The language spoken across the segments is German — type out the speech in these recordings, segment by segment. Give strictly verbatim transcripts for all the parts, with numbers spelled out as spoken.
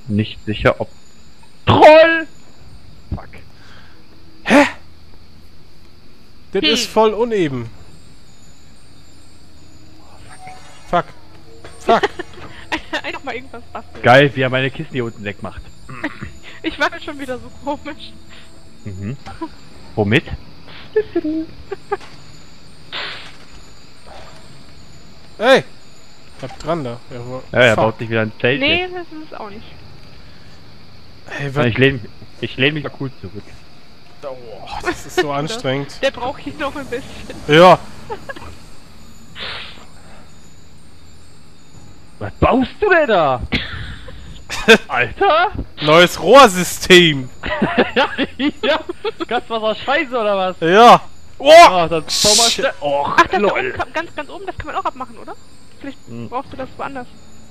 nicht sicher, ob... Troll! Fuck. Hä? Das Hm. ist voll uneben. Fuck. Fuck. Einfach mal irgendwas basteln. Geil, wie er meine Kisten hier unten wegmacht. Ich war schon wieder so komisch. Mhm. Womit? Ey! Bleib dran da. Jawohl. Ja, er Fuck. baut sich wieder ein Zelt. Nee, jetzt. das ist es auch nicht. Ey, was? Ich lehne ich lehn mich mal cool zurück. Oh, das ist so anstrengend. Der braucht hier noch ein bisschen. Ja. Was baust du denn da? Alter? Neues Rohrsystem. ja, ja. Gaswasser Scheiße oder was? Ja. Oh! Oh, das bau mal schnell. Och, Ach, das da lol. oben, kann- ganz, ganz oben, das kann man auch abmachen, oder? Vielleicht Hm. brauchst du das woanders.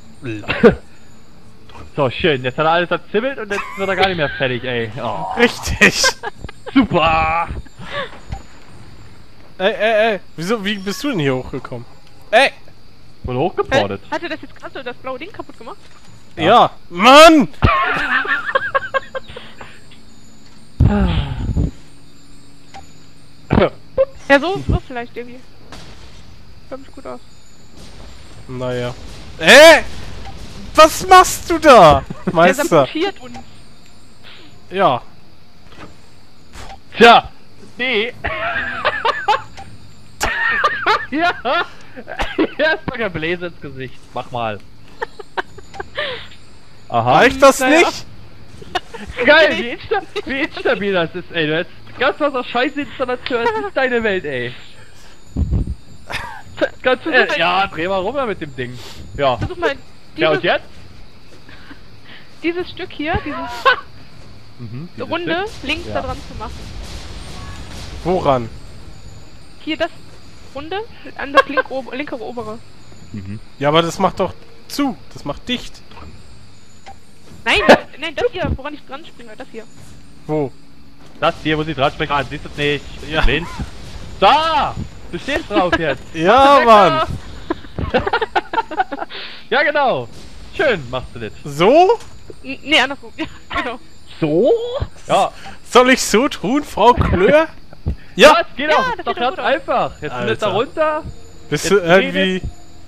So, schön. Jetzt hat er alles erzimmelt und jetzt wird er gar nicht mehr fertig, ey. Oh, Richtig. super! Ey, ey, ey. Wieso, wie bist du denn hier hochgekommen? Ey! Wurde Hä? hochgeportet. Hat er das jetzt gerade so das blaue Ding kaputt gemacht? Ja. ja. Mann! Ja, so, so vielleicht irgendwie. Sieht mich gut aus. Naja. Ey! Was machst du da, Der Meister? sabotiert uns. Ja. Tja, nee. ja. Erstmal ein Bläse ins Gesicht. Mach mal. Aha. Reicht das Naja. nicht? Geil, wie, insta wie instabil das ist, ey. Du hast ganz was auf Scheißinstallation, das ist deine Welt, ey. Ganz ehrlich. Ja, dreh mal rum da mit dem Ding. Ja. Versuch mal Ja, und dieses, jetzt? dieses Stück hier, dieses Mhm, dieses Runde, Stück. links Ja. da dran zu machen. Woran? Hier das Runde, an das linke, ober linkere obere. Mhm. Ja, aber das macht doch zu. Das macht dicht. Nein, das, nein, das hier, woran ich dran springe, das hier. Wo? Das hier, wo sie dran sprechen, ah, siehst du es nicht. Ja. Blind. Da! Du stehst drauf jetzt. Ja, Mann. Ja, genau. Schön machst du das. So? N nee, andersrum. Ja, genau. So? Ja. Soll ich so tun, Frau Klöhr? Ja! Das geht Ja, doch. das ist doch sieht doch ganz gut aus. einfach. Jetzt Alter. mit da runter. Bist Jetzt du irgendwie...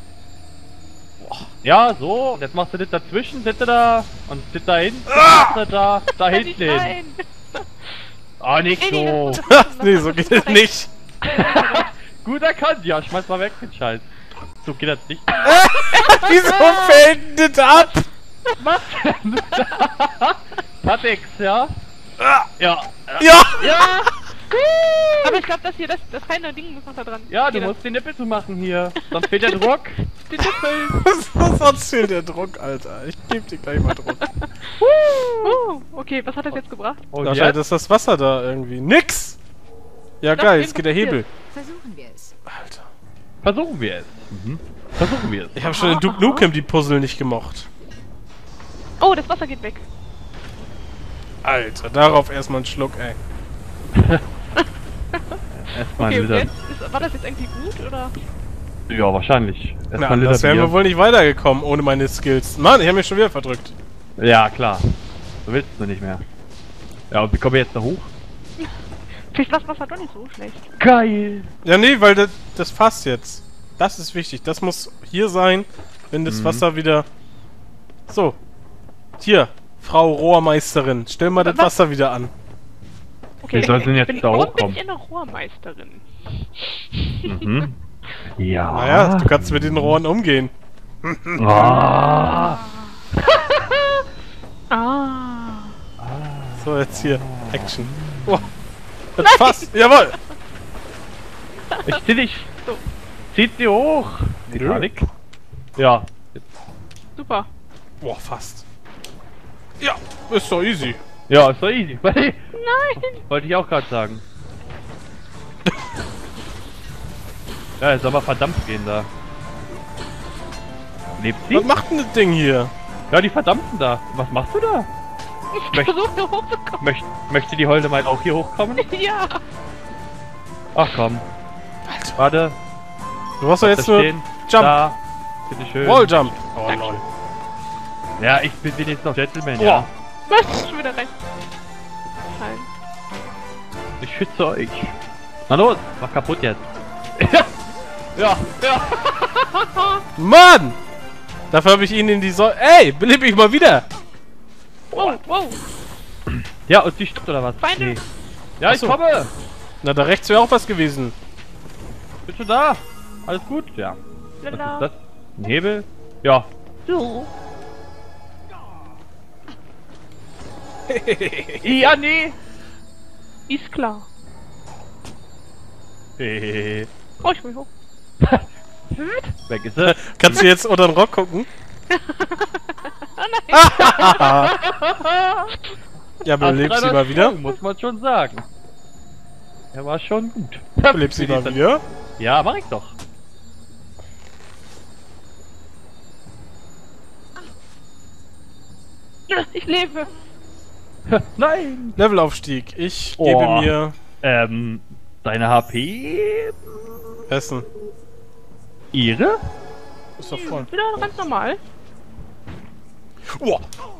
Ja, so. Jetzt machst du das dazwischen, sitze da. Und sitze da hinten. Ah! Da, da Kann hinten nicht hin. rein. Ah, nicht Nee, nee, so. das- das- das- Nee, so geht es nicht. Gut erkannt. Ja, schmeiß mal weg den Scheiß. So geht das nicht. Wieso fällt denn das ab? Was denn? Patix, ja? Ja! Ja. Ja! Aber ich glaube, das hier, das, das feine Ding muss noch da dran. Ja, du Hier, musst den Nippel zu machen hier. Sonst fehlt der Druck. das- den Nippel. Sonst fehlt der Druck, Alter. Ich geb dir gleich mal Druck. Oh, okay, was hat das jetzt gebracht? Und Wahrscheinlich jetzt? ist das Wasser da irgendwie. Nix! Ja, Doch, geil, jetzt geht der irgendwas Hebel. Versuchen wir es. Alter. Versuchen wir es. Mhm. Versuchen wir es. Ich habe schon in Duke Nukem die Puzzle nicht gemocht. Oh, das Wasser geht weg. Alter, darauf erstmal einen Schluck, ey. Erstmal Okay, ein und Liter. jetzt, ist, war das jetzt eigentlich gut, oder? Ja, wahrscheinlich. Na, Erstmal ein Liter das wären wir Bier. wohl nicht weitergekommen ohne meine Skills. Mann, ich habe mich schon wieder verdrückt. Ja, klar. Du willst du nicht mehr. Ja, und wie kommen wir jetzt da hoch? Vielleicht war das Wasser doch nicht so schlecht. Geil! Ja, nee, weil das, das passt jetzt. Das ist wichtig. Das muss hier sein, wenn das Mhm. Wasser wieder... So. Hier, Frau Rohrmeisterin. Stell mal das Was? Wasser wieder an. Okay, Wie soll sie denn jetzt bin, da warum hochkommen? bin ich eine Rohrmeisterin? Mhm. Ja. Naja, du kannst mit den Rohren umgehen. Ah. Ah. So, jetzt hier. Action. Oh, das passt. Jawohl. Ich zieh dich. Zieht sie hoch. Titanic. Ja. Super. Boah, fast. Ja, ist doch easy. Ja, ist doch easy. Nein! Wollte ich auch gerade sagen. Ja, jetzt soll mal verdammt gehen da. Lebt sie? Was macht denn das Ding hier? Ja, die verdammten da. Was machst du da? Ich Möcht- versuche hier hochzukommen. Möcht, möchte die Holde mal auch hier hochkommen? Ja. Ach komm. Warte. Du machst doch Da jetzt nur stehen. Jump. Da. Bitte schön. Walljump. Oh lol. Ja, ich bin wenigstens noch Gentleman, Boah. ja. Was? Schon wieder recht. Fallen. Ich schütze euch. Na los, mach kaputt jetzt. ja, ja. Mann! Dafür habe ich ihn in die Säule... Ey, beleb mich mal wieder! Wow, wow. Ja, und die stimmt oder was? Feinde. Ja, Ach ich so. komme. Na, da rechts wäre auch was gewesen. Bist du da? Alles gut? Ja. Was Lala. ist das? Ein Hebel? Ja. So. Ja, nee. Ist klar. Hehehe. Oh, ich will hoch. Weg ist er. Kannst du jetzt unter den Rock gucken? Ja, beleb sie mal wieder. Muss man schon sagen. Er war schon gut. Beleb sie mal wieder. Ja, mach ich doch. Ich lebe. Nein. Levelaufstieg. Ich Oh. gebe mir... Ähm, deine H P? Essen. Ihre? Ist doch voll. Wieder ganz normal. Uah.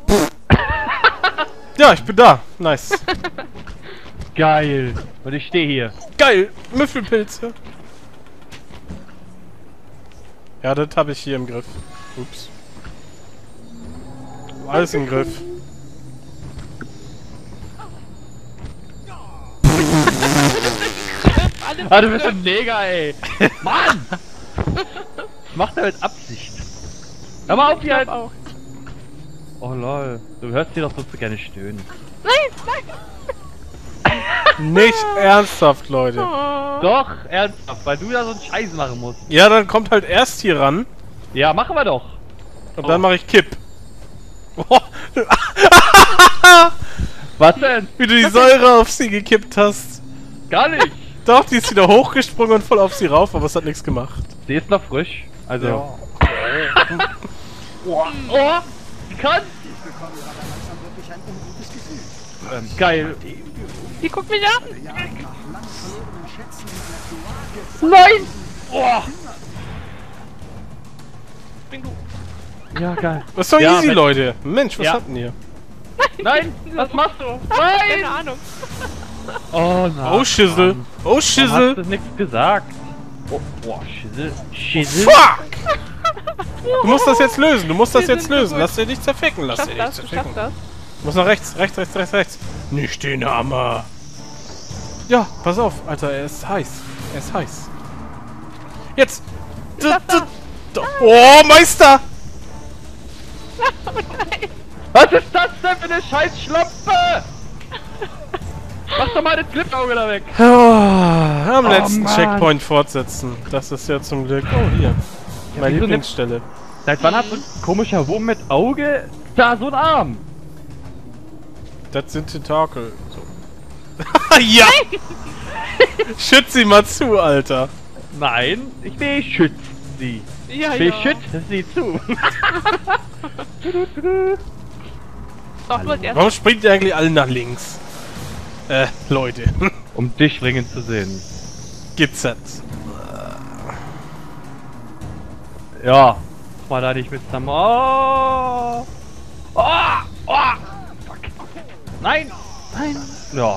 Ja, ich bin da. Nice. Geil. Und ich stehe hier. Geil. Müffelpilze. Ja, das habe ich hier im Griff. Ups. Alles im Griff. Alles Ah, du bist ein Neger, ey. Mann! Macht er mit Absicht. Hör mal auf, ich hier halt. auch. Oh lol. Du hörst hier doch so zu gerne stöhnen. Nein, nein. Nicht ernsthaft, Leute. Oh. Doch, ernsthaft, weil du da so einen Scheiß machen musst. Ja, dann kommt halt erst hier ran Ja, machen wir doch. und Oh. dann mache ich Kipp. Oh, Was denn? wie du die Säure auf sie gekippt hast. Gar nicht. Doch, die ist wieder hochgesprungen und voll auf sie rauf, aber es hat nichts gemacht. Sie ist noch frisch. Also. Ja. Oh, oh, die kann. Ähm, geil. Die guckt mich an. Nein! Oh. Spring du. Ja, geil. Das ist doch Ja, easy, wenn- Leute. Mensch, was Ja. habt denn ihr? Nein! Was machst du? Keine Nein! Ahnung. Oh nein. Oh, Schissel. Mann. Oh, Warum hast Schissel. du nichts gesagt? Oh, boah, Schissel. Schissel. Fuck! Du musst das jetzt lösen. Du musst das Wir jetzt sind so lösen. gut. Lass dir nicht zerficken. Lass Schaff dir das, nicht du schaffst zerficken. das. Du musst nach rechts. Rechts, rechts, rechts, rechts. Nicht den Hammer. Ja, pass auf, Alter. Er ist heiß. Er ist heiß. Jetzt. D schaff d d oh, Meister! Was ist das denn für eine Scheißschlampe? Mach doch mal das Clipauge da weg. Oh, am Oh, letzten Mann. Checkpoint fortsetzen. Das ist ja zum Glück. Oh, hier. Meine wieso Lieblingsstelle. Seit wann hat so ein komischer Wurm mit Auge da so einen Arm? Das sind Tentakel. So. Ja! Schütz sie mal zu, Alter. Nein, ich beschütze sie. Ja, ja. Beschütze sie zu. Doch, du als erstes. Warum springt ihr eigentlich alle nach links? Äh, Leute. Um dich springen zu sehen. Gibt's das? Ja. Mach mal da nicht mit zusammen. Oh! Oh! Oh! Fuck. Nein! Nein! Ja.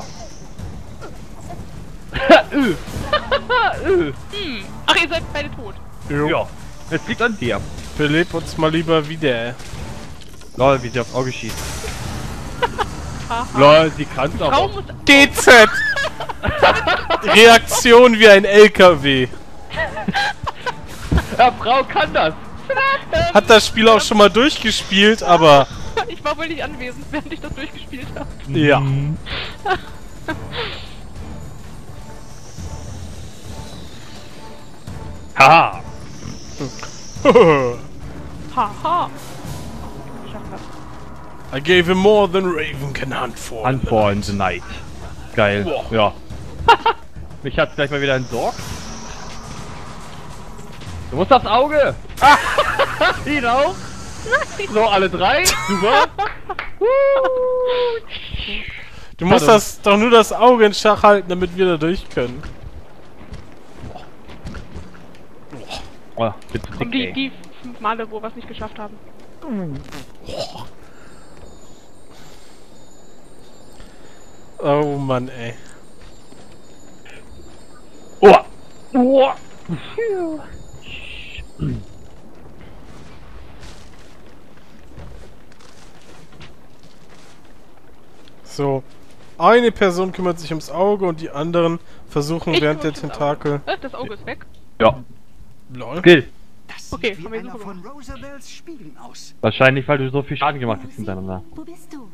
Ö. Ö. Hm. Ach, ihr seid beide tot. Ja. Es liegt an dir. Beleb uns mal lieber wieder. Lol, wie sie aufs Auge schießt. Haha. Lol, sie kann es Frau aber. muss... G Z! Reaktion wie ein L K W. Ja, Frau kann das. Hat das Spiel auch schon mal durchgespielt, aber... Ich war wohl nicht anwesend, während ich das durchgespielt habe. Ja. Haha. Haha. Ich schaff das. I gave him more than Raven can hunt for. Hunt for in the night. Geil. Boah. Ja. Mich hat's gleich mal wieder entsorgt. Du musst aufs Auge. Ah. Ihn auch. So, alle drei. Super. Du musst Pardon. das doch nur das Auge in Schach halten, damit wir da durch können. Oh, bitte Und dick, die, ey. die fünf Male, wo wir es nicht geschafft haben. Oh Mann, ey. Oh! Oh! So. Eine Person kümmert sich ums Auge und die anderen versuchen Ich während der kümmere mich ums Tentakel... Äh, Das Auge ist weg. Ja, Lol. Skill. Das Okay, sieht haben wie wir einer super von Roosevelts Spiegeln aus. Wahrscheinlich, weil du so viel Schaden gemacht hast hintereinander. Wo bist du?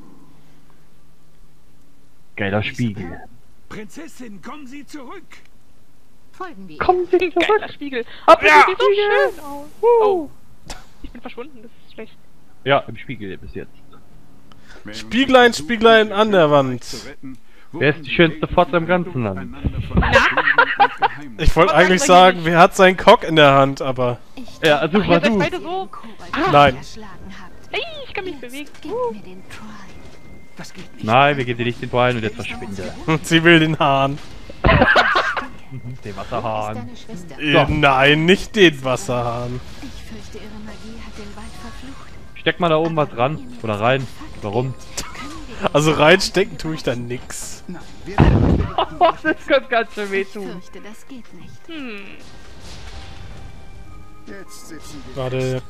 Geiler Spiegel. Prinzessin, kommen Sie zurück! Folgen wir. Komm, sie Ein geiler Spiegel. Aber Ja. das sieht so schön aus. Oh. Ich bin verschwunden, das ist schlecht. Ja, im Spiegel bis jetzt. Spieglein, Spieglein an der Wand. Wer ist die schönste Fotze im ganzen Land? Ich wollte eigentlich sagen, wer hat seinen Cock in der Hand, aber... Ich Ja, also Ihr war seid du. beide so. Ah. Nein. erschlagen habt. Ey, ich kann mich bewegen. Gib mir den Try. Das geht nicht. Nein, wir geben dir nicht den Bein und jetzt verschwinde. Sie will den Hahn. Den Wo ist Wasserhahn. deine Schwester? Äh, nein, nicht den Wasserhahn. Ich fürchte, ihre Magie hat den Wald verflucht. Steck mal da oben was dran. Oder rein. Warum? Also reinstecken tue ich da nix. Nein, wir werden Oh, das könnte ganz schön Ich wehtun. fürchte, das geht nicht. Hm. jetzt sitzen wir. Warte.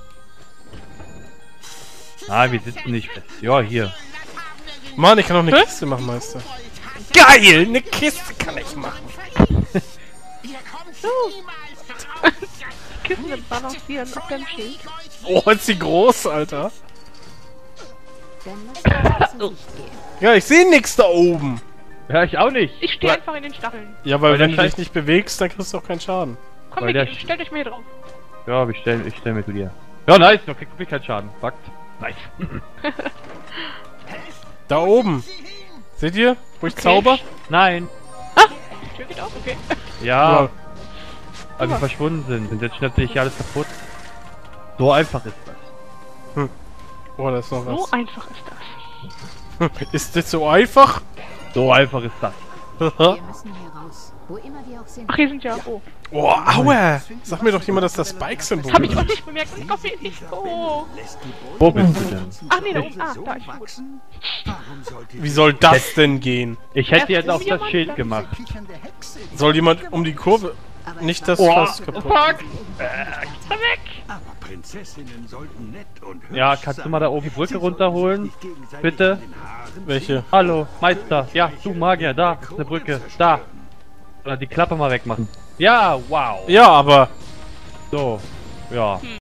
Nein, wir sitzen nicht fest. Ja, hier. Mann, ich kann noch eine Hä? Kiste machen, Meister. Geil, eine Kiste kann ich machen. Kissen mit Balancieren auf dem Schild. Oh, ist sie groß, Alter. Dann lass uns ins Licht gehen. Ja, ich sehe nix da oben. Ja, ich auch nicht. Ich stehe einfach in den Stacheln. Ja, weil, Weil der wenn du dich Scheiß- nicht bewegst, dann kriegst du auch keinen Schaden. Komm, Weil wir der gehen. Sch- Stellt euch mal hier drauf. Ja, ich stell, ich stell mir zu dir. Ja, nice. Da kriegt wirklich keinen Schaden. Fakt. Nice. Da oben. Seht ihr, wo ich Okay. zauber? Nein. Die Tür geht auf, okay. Ja. Ja. Weil wir verschwunden sind. Und jetzt schnappt sich alles kaputt. So einfach ist das. Oh, da ist noch So was. einfach ist das. Ist das so einfach? So einfach ist das. Wir müssen hier raus. Wo immer wir auch sind. Ach, hier sind ja. Oh. Oh, aua! Sag mir doch jemand, dass das Spike-Symbol Hab ich auch ist. nicht bemerkt. Ich hoffe nicht so. Wo bist du denn? Ach nee, da oben. Ah, So da ist gut. wachsen? Warum sollte Wie soll das denn gehen? Ich hätte jetzt Erst auf ist das jemand, Schild dann gemacht. diese kichernde Hexe in Soll jemand um die Kurve... Aber Nicht es das Oh, Fass kaputt. fuck! Aber Prinzessinnen sollten nett und hübsch Ja, kannst du mal da oben die Brücke Sie sollten runterholen? sich nicht gegenseitig Bitte? an den Haaren Welche? Hallo, Meister. Ja, du Magier, da ist eine Brücke. Da. Oder die Klappe mal wegmachen. Ja, wow. Ja, aber... So. Ja.